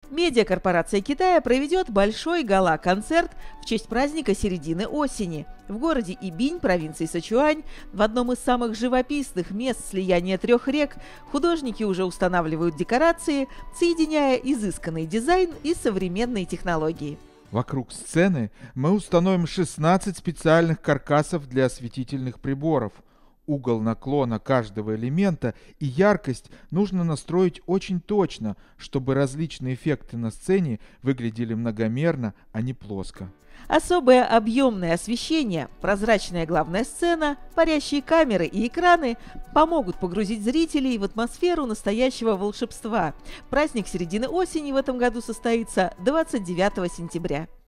Медиакорпорация Китая проведет большой гала-концерт в честь праздника середины осени. В городе Ибинь, провинции Сычуань, в одном из самых живописных мест слияния трех рек, художники уже устанавливают декорации, соединяя изысканный дизайн и современные технологии. Вокруг сцены мы установим 16 специальных каркасов для осветительных приборов. Угол наклона каждого элемента и яркость нужно настроить очень точно, чтобы различные эффекты на сцене выглядели многомерно, а не плоско. Особое объемное освещение, прозрачная главная сцена, парящие камеры и экраны помогут погрузить зрителей в атмосферу настоящего волшебства. Праздник середины осени в этом году состоится 29 сентября.